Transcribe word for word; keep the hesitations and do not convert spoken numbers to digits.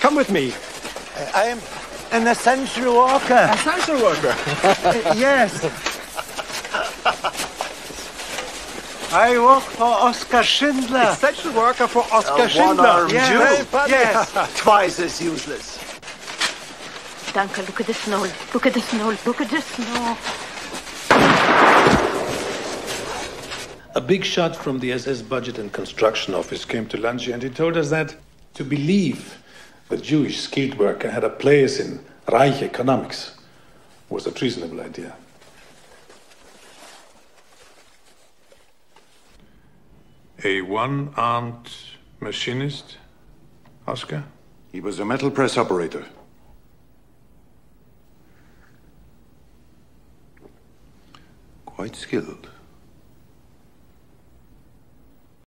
come with me. Uh, I am an essential worker. Essential worker? uh, yes. I work for Oskar Schindler. Essential worker for Oskar A Schindler. one-armed Yes. Jew. Very funny. Yes. Twice as useless. Danke, look at the snow. Look at the snow. Look at the snow. A big shot from the S S Budget and Construction Office came to lunch here and he told us that to believe the Jewish skilled worker had a place in Reich economics was a treasonable idea. A one-armed machinist, Oskar? He was a metal press operator. Quite skilled.